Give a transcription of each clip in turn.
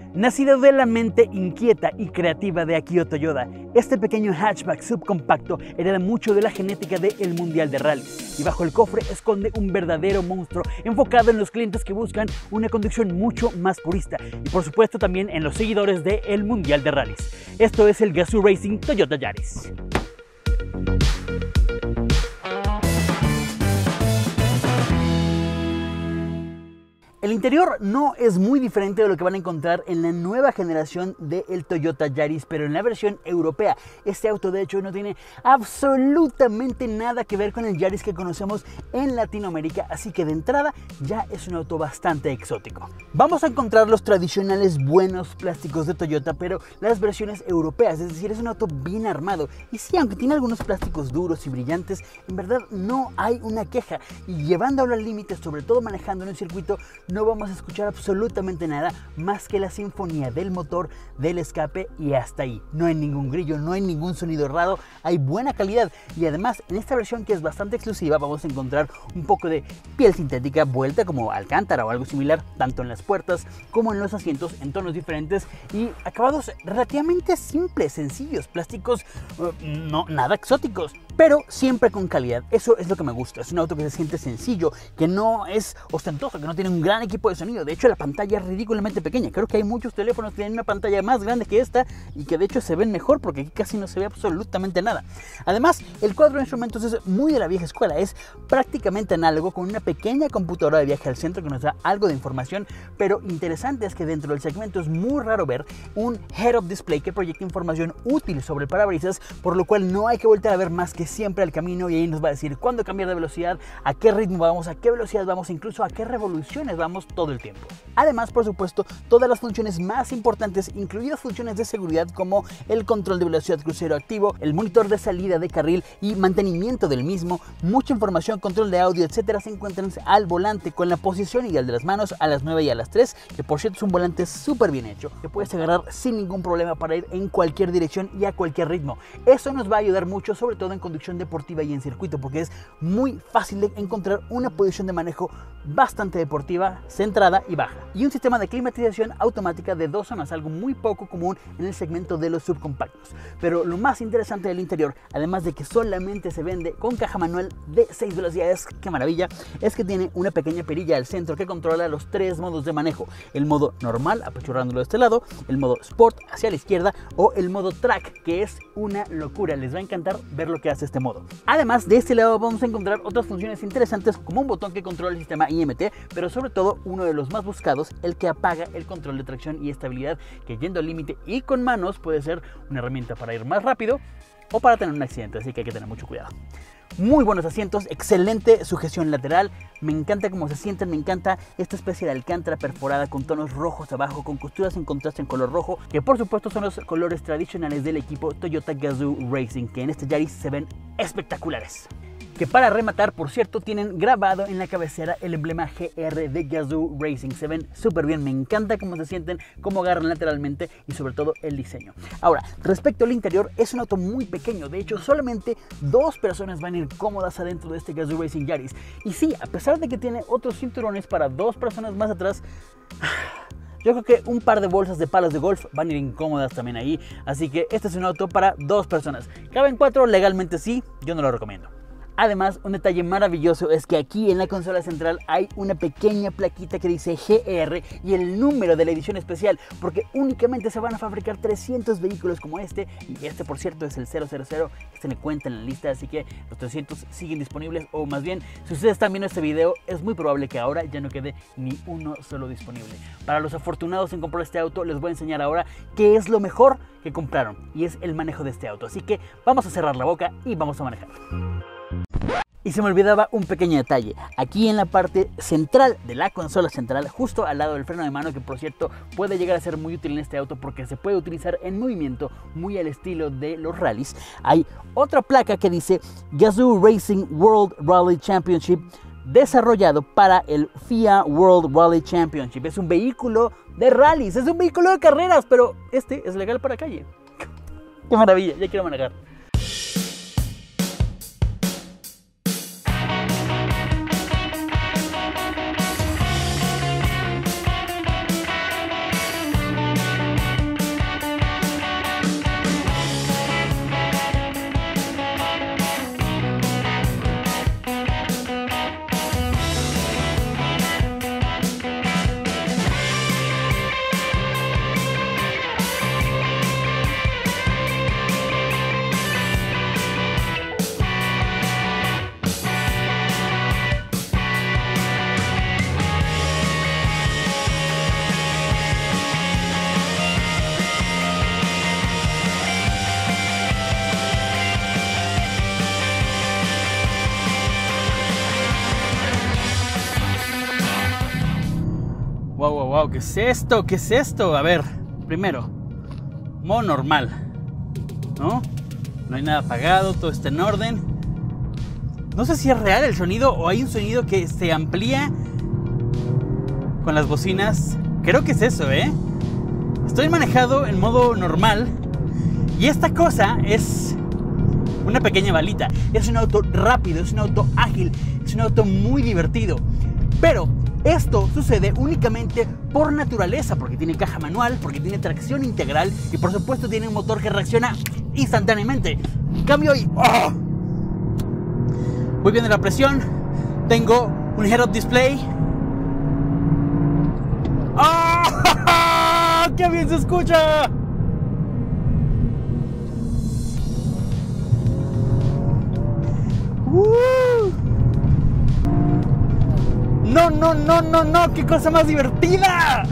Nacido de la mente inquieta y creativa de Akio Toyoda, este pequeño hatchback subcompacto hereda mucho de la genética del Mundial de Rallys y bajo el cofre esconde un verdadero monstruo enfocado en los clientes que buscan una conducción mucho más purista y por supuesto también en los seguidores del Mundial de Rallys. Esto es el Gazoo Racing Toyota Yaris. El interior no es muy diferente de lo que van a encontrar en la nueva generación del Toyota Yaris, pero en la versión europea. Este auto de hecho no tiene absolutamente nada que ver con el Yaris que conocemos en Latinoamérica, así que de entrada ya es un auto bastante exótico. Vamos a encontrar los tradicionales buenos plásticos de Toyota, pero las versiones europeas, es decir, es un auto bien armado. Y sí, aunque tiene algunos plásticos duros y brillantes, en verdad no hay una queja. Y llevándolo al límite, sobre todo manejando en un circuito, no vamos a escuchar absolutamente nada más que la sinfonía del motor, del escape y hasta ahí. No hay ningún grillo, no hay ningún sonido raro, hay buena calidad y además en esta versión que es bastante exclusiva vamos a encontrar un poco de piel sintética vuelta como alcántara o algo similar, tanto en las puertas como en los asientos en tonos diferentes y acabados relativamente simples, sencillos, plásticos no nada exóticos, pero siempre con calidad. Eso es lo que me gusta. Es un auto que se siente sencillo, que no es ostentoso, que no tiene un gran equipo de sonido. De hecho, la pantalla es ridículamente pequeña. Creo que hay muchos teléfonos que tienen una pantalla más grande que esta y que de hecho se ven mejor porque aquí casi no se ve absolutamente nada. Además, el cuadro de instrumentos es muy de la vieja escuela. Es prácticamente análogo con una pequeña computadora de viaje al centro que nos da algo de información, pero interesante es que dentro del segmento es muy raro ver un head-up display que proyecta información útil sobre el parabrisas, por lo cual no hay que voltear a ver más que siempre al camino y ahí nos va a decir cuándo cambiar de velocidad, a qué ritmo vamos, a qué velocidad vamos, incluso a qué revoluciones vamos todo el tiempo. Además, por supuesto, todas las funciones más importantes, incluidas funciones de seguridad como el control de velocidad crucero activo, el monitor de salida de carril y mantenimiento del mismo, mucha información, control de audio, etcétera, se encuentran al volante con la posición ideal de las manos a las 9 y a las 3, que por cierto es un volante súper bien hecho, que puedes agarrar sin ningún problema para ir en cualquier dirección y a cualquier ritmo. Eso nos va a ayudar mucho, sobre todo en conducción deportiva y en circuito, porque es muy fácil de encontrar una posición de manejo bastante deportiva, centrada y baja. Y un sistema de climatización automática de 2 zonas, algo muy poco común en el segmento de los subcompactos. Pero lo más interesante del interior, además de que solamente se vende con caja manual de 6 velocidades, ¡qué maravilla!, es que tiene una pequeña perilla al centro que controla los 3 modos de manejo. El modo normal, apachurrándolo de este lado, el modo Sport hacia la izquierda o el modo Track, que es una locura. Les va a encantar ver lo que hace este modo. Además, de este lado vamos a encontrar otras funciones interesantes como un botón que controla el sistema IMT, pero sobre todo uno de los más buscados, el que apaga el control de tracción y estabilidad, que yendo al límite y con manos puede ser una herramienta para ir más rápido o para tener un accidente, así que hay que tener mucho cuidado. Muy buenos asientos, excelente sujeción lateral, me encanta cómo se sienten, me encanta esta especie de alcántara perforada con tonos rojos abajo, con costuras en contraste en color rojo, que por supuesto son los colores tradicionales del equipo Toyota Gazoo Racing, que en este Yaris se ven espectaculares. Que para rematar, por cierto, tienen grabado en la cabecera el emblema GR de Gazoo Racing. Se ven súper bien, me encanta cómo se sienten, cómo agarran lateralmente y sobre todo el diseño. Ahora, respecto al interior, es un auto muy pequeño. De hecho, solamente 2 personas van a ir cómodas adentro de este Gazoo Racing Yaris. Y sí, a pesar de que tiene otros cinturones para 2 personas más atrás, yo creo que un par de bolsas de palos de golf van a ir incómodas también ahí. Así que este es un auto para 2 personas. ¿Caben 4? Legalmente sí, yo no lo recomiendo. Además, un detalle maravilloso es que aquí en la consola central hay una pequeña plaquita que dice GR y el número de la edición especial, porque únicamente se van a fabricar 300 vehículos como este, y este por cierto es el 000, este me cuenta en la lista, así que los 300 siguen disponibles, o más bien, si ustedes están viendo este video, es muy probable que ahora ya no quede ni uno solo disponible. Para los afortunados en comprar este auto, les voy a enseñar ahora qué es lo mejor que compraron, y es el manejo de este auto, así que vamos a cerrar la boca y vamos a manejar. Y se me olvidaba un pequeño detalle, aquí en la parte central de la consola central, justo al lado del freno de mano, que por cierto puede llegar a ser muy útil en este auto porque se puede utilizar en movimiento muy al estilo de los rallies, hay otra placa que dice Gazoo Racing World Rally Championship, desarrollado para el FIA World Rally Championship. Es un vehículo de rallies, es un vehículo de carreras, pero este es legal para calle. ¡Qué maravilla! Ya quiero manejar. Wow, ¿qué es esto? ¿Qué es esto? A ver, primero, modo normal, ¿no? No hay nada apagado, todo está en orden. No sé si es real el sonido o hay un sonido que se amplía con las bocinas. Creo que es eso, ¿eh? Estoy manejado en modo normal y esta cosa es una pequeña balita. Es un auto rápido, es un auto ágil, es un auto muy divertido. Pero esto sucede únicamente por naturaleza, porque tiene caja manual, porque tiene tracción integral y por supuesto tiene un motor que reacciona instantáneamente. En cambio hoy, ¡oh!, voy viendo la presión, tengo un head-up display. ¡Oh! ¡Qué bien se escucha! No, no, no, no, no, qué cosa más divertida.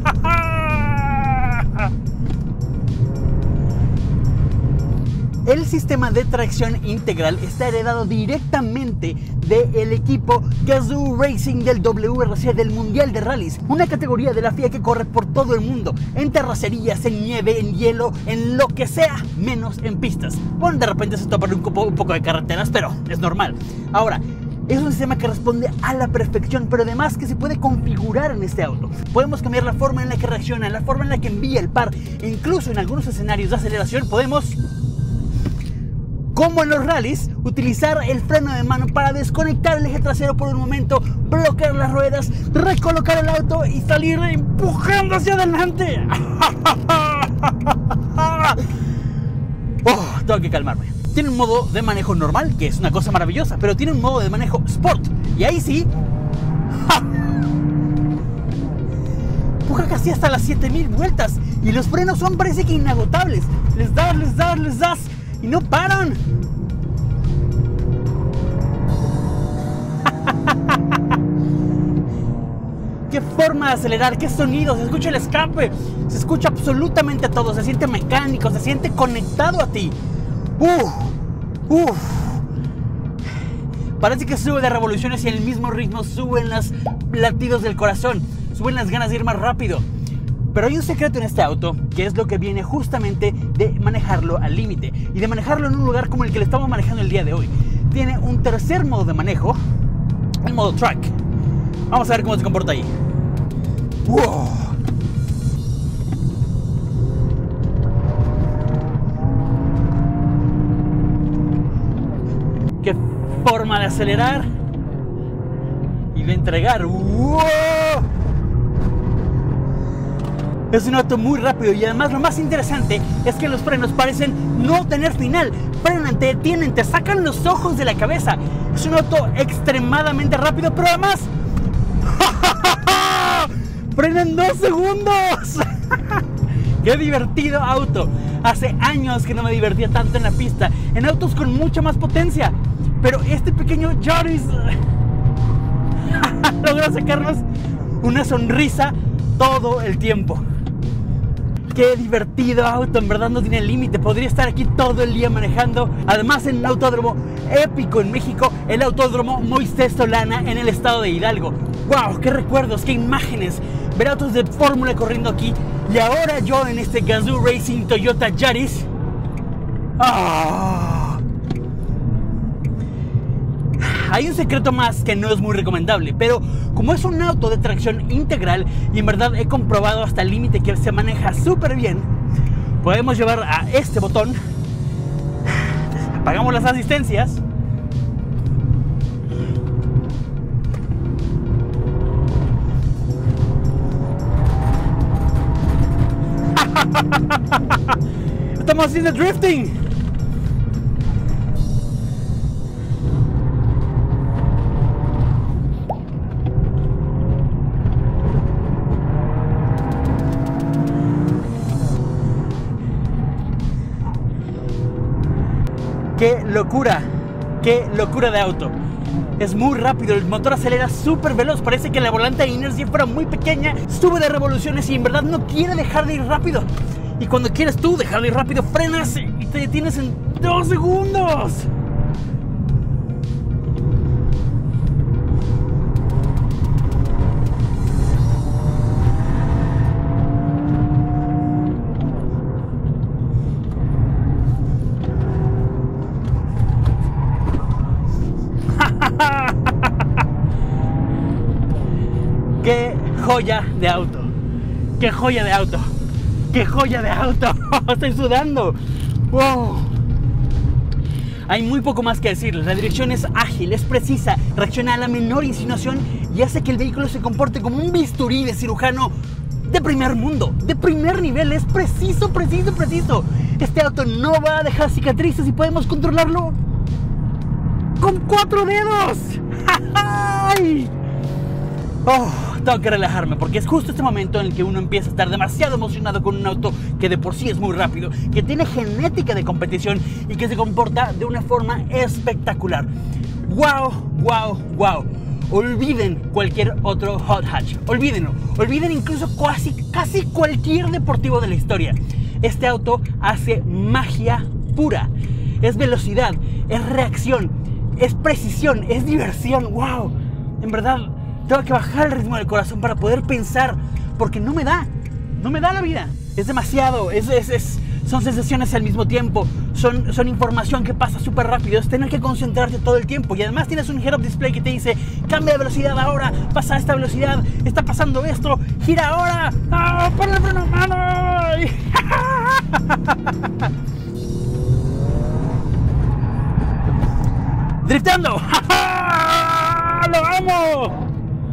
El sistema de tracción integral está heredado directamente del equipo Gazoo Racing del WRC, del Mundial de Rallys, una categoría de la FIA que corre por todo el mundo, en terracerías, en nieve, en hielo, en lo que sea, menos en pistas. Bueno, de repente se topan un poco de carreteras, pero es normal. Ahora, es un sistema que responde a la perfección, pero además que se puede configurar en este auto. Podemos cambiar la forma en la que reacciona, la forma en la que envía el par, e incluso en algunos escenarios de aceleración podemos, como en los rallies, utilizar el freno de mano para desconectar el eje trasero por un momento, bloquear las ruedas, recolocar el auto y salir empujando hacia adelante. Oh, tengo que calmarme. Tiene un modo de manejo normal, que es una cosa maravillosa, pero tiene un modo de manejo Sport. Y ahí sí, ¡ja!, empuja casi hasta las 7000 vueltas. Y los frenos son, parece que inagotables. Les das y no paran. Qué forma de acelerar, qué sonido, se escucha el escape, se escucha absolutamente todo, se siente mecánico, se siente conectado a ti. Parece que sube de revoluciones y en el mismo ritmo suben los latidos del corazón, suben las ganas de ir más rápido. Pero hay un secreto en este auto, que es lo que viene justamente de manejarlo al límite y de manejarlo en un lugar como el que le estamos manejando el día de hoy. Tiene un tercer modo de manejo, el modo track. Vamos a ver cómo se comporta ahí. ¡Wow! ¡Qué forma de acelerar y de entregar! ¡Wow! Es un auto muy rápido y además lo más interesante es que los frenos parecen no tener final. Frenan, te detienen, te sacan los ojos de la cabeza. Es un auto extremadamente rápido, pero además frenan 2 segundos. ¡Qué divertido auto! Hace años que no me divertía tanto en la pista, en autos con mucha más potencia. Pero este pequeño Yaris logra sacarnos una sonrisa todo el tiempo. ¡Qué divertido auto! En verdad no tiene límite. Podría estar aquí todo el día manejando. Además, en un autódromo épico en México, el Autódromo Moisés Solana en el estado de Hidalgo. ¡Wow! ¡Qué recuerdos! ¡Qué imágenes! Ver autos de fórmula corriendo aquí. Y ahora yo en este Gazoo Racing Toyota Yaris. ¡Oh! Hay un secreto más que no es muy recomendable, pero como es un auto de tracción integral y en verdad he comprobado hasta el límite que se maneja súper bien, podemos llevar a este botón, apagamos las asistencias estamos haciendo drifting. ¡Qué locura de auto! Es muy rápido, el motor acelera súper veloz, parece que la volante de inercia fuera muy pequeña, sube de revoluciones y en verdad no quiere dejar de ir rápido. Y cuando quieres tú dejar de ir rápido, frenas y te detienes en 2 segundos. joya de auto! ¡Qué joya de auto! ¡Qué joya de auto! ¡Estoy sudando! ¡Wow! Hay muy poco más que decirles. La dirección es ágil, es precisa, reacciona a la menor insinuación y hace que el vehículo se comporte como un bisturí de cirujano de primer mundo, de primer nivel. Es preciso, preciso, preciso. Este auto no va a dejar cicatrices y podemos controlarlo con 4 dedos. ¡Ay! Oh, tengo que relajarme porque es justo este momento en el que uno empieza a estar demasiado emocionado con un auto que de por sí es muy rápido, que tiene genética de competición y que se comporta de una forma espectacular. ¡Wow! ¡Wow! ¡Wow! Olviden cualquier otro hot hatch. Olvídenlo. Olviden incluso casi cualquier deportivo de la historia. Este auto hace magia pura. Es velocidad, es reacción, es precisión, es diversión. ¡Wow! En verdad, tengo que bajar el ritmo del corazón para poder pensar, porque no me da la vida. Es demasiado, son sensaciones al mismo tiempo, son información que pasa súper rápido, es tener que concentrarte todo el tiempo y además tienes un head-up display que te dice, cambia de velocidad ahora, pasa a esta velocidad, está pasando esto, gira ahora, ¡ah, ¡pon el freno a mano! ¡Driftando! ¡Lo amo!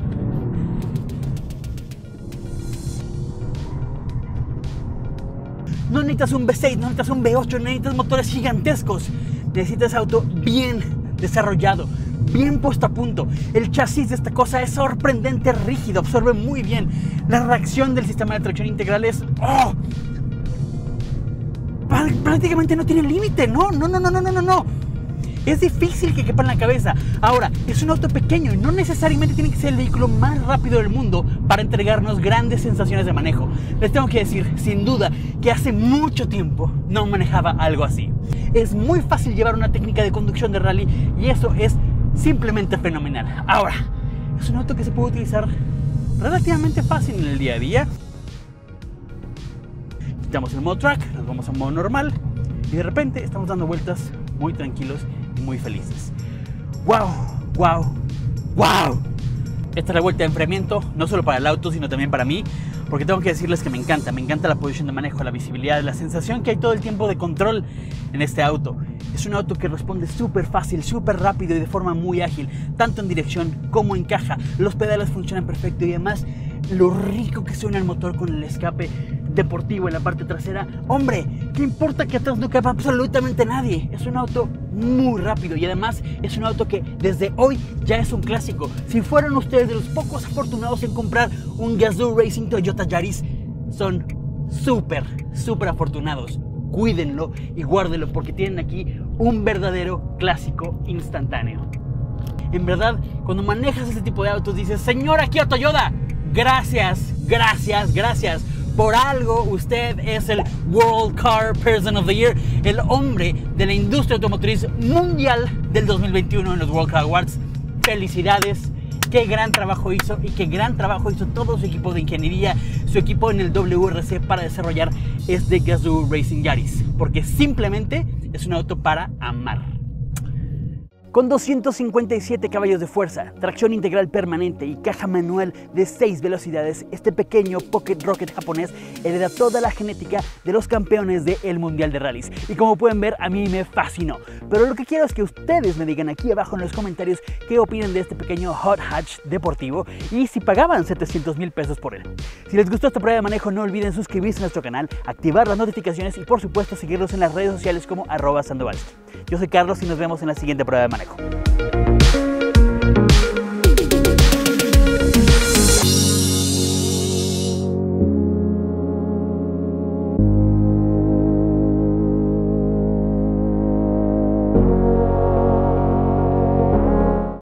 No necesitas un V6, no necesitas un V8, no necesitas motores gigantescos. Necesitas auto bien desarrollado, bien puesto a punto. El chasis de esta cosa es sorprendente, rígido, absorbe muy bien. La reacción del sistema de tracción integral es... ¡oh! Prácticamente no tiene límite, no. Es difícil que quepa en la cabeza. Ahora, es un auto pequeño y no necesariamente tiene que ser el vehículo más rápido del mundo para entregarnos grandes sensaciones de manejo. Les tengo que decir, sin duda, que hace mucho tiempo no manejaba algo así. Es muy fácil llevar una técnica de conducción de rally y eso es simplemente fenomenal. Ahora, es un auto que se puede utilizar relativamente fácil en el día a día. Quitamos el modo track, nos vamos a modo normal y de repente estamos dando vueltas muy tranquilos y muy felices. ¡Wow! ¡Wow! ¡Wow! Esta es la vuelta de enfriamiento, no solo para el auto, sino también para mí, porque tengo que decirles que me encanta la posición de manejo, la visibilidad, la sensación que hay todo el tiempo de control en este auto. Es un auto que responde súper fácil, súper rápido y de forma muy ágil, tanto en dirección como en caja. Los pedales funcionan perfecto y además lo rico que suena el motor con el escape deportivo en la parte trasera. Hombre, ¿qué importa que atrás no quepa absolutamente nadie? Es un auto muy rápido y además es un auto que desde hoy ya es un clásico. Si fueran ustedes de los pocos afortunados en comprar un Gazoo Racing Toyota Yaris, son súper afortunados. Cuídenlo y guárdenlo porque tienen aquí un verdadero clásico instantáneo. En verdad, cuando manejas este tipo de autos dices, señora Kia Toyota, gracias. Por algo usted es el World Car Person of the Year, el hombre de la industria automotriz mundial del 2021 en los World Car Awards. Felicidades, qué gran trabajo hizo y qué gran trabajo hizo todo su equipo de ingeniería, su equipo en el WRC para desarrollar este Gazoo Racing Yaris, porque simplemente es un auto para amar. Con 257 caballos de fuerza, tracción integral permanente y caja manual de 6 velocidades, este pequeño Pocket Rocket japonés hereda toda la genética de los campeones del Mundial de Rallys. Y como pueden ver, a mí me fascinó. Pero lo que quiero es que ustedes me digan aquí abajo en los comentarios qué opinan de este pequeño hot hatch deportivo y si pagaban 700,000 pesos por él. Si les gustó esta prueba de manejo, no olviden suscribirse a nuestro canal, activar las notificaciones y por supuesto seguirnos en las redes sociales como @Sandovalski. Yo soy Carlos y nos vemos en la siguiente prueba de manejo.